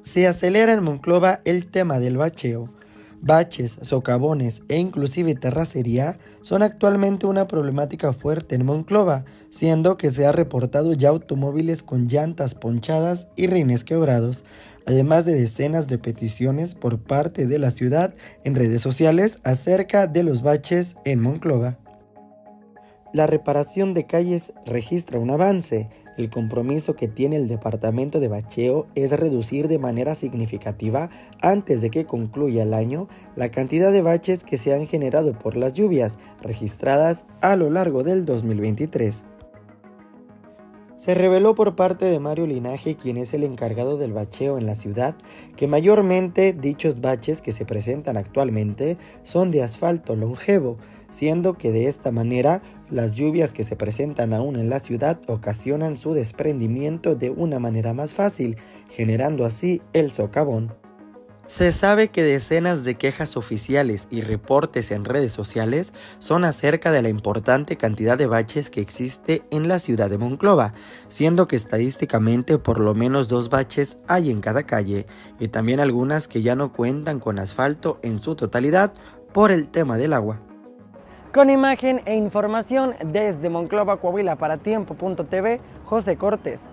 Se acelera en Monclova el tema del bacheo. Baches, socavones e inclusive terracería son actualmente una problemática fuerte en Monclova, siendo que se ha reportado ya automóviles con llantas ponchadas y rines quebrados, además de decenas de peticiones por parte de la ciudad en redes sociales acerca de los baches en Monclova. La reparación de calles registra un avance. El compromiso que tiene el departamento de bacheo es reducir de manera significativa, antes de que concluya el año, la cantidad de baches que se han generado por las lluvias registradas a lo largo del 2023. Se reveló por parte de Mario Linaje, quien es el encargado del bacheo en la ciudad, que mayormente dichos baches que se presentan actualmente son de asfalto longevo, siendo que de esta manera las lluvias que se presentan aún en la ciudad ocasionan su desprendimiento de una manera más fácil, generando así el socavón. Se sabe que decenas de quejas oficiales y reportes en redes sociales son acerca de la importante cantidad de baches que existe en la ciudad de Monclova, siendo que estadísticamente por lo menos 2 baches hay en cada calle, y también algunas que ya no cuentan con asfalto en su totalidad por el tema del agua. Con imagen e información desde Monclova, Coahuila para Tiempo.tv, José Cortés.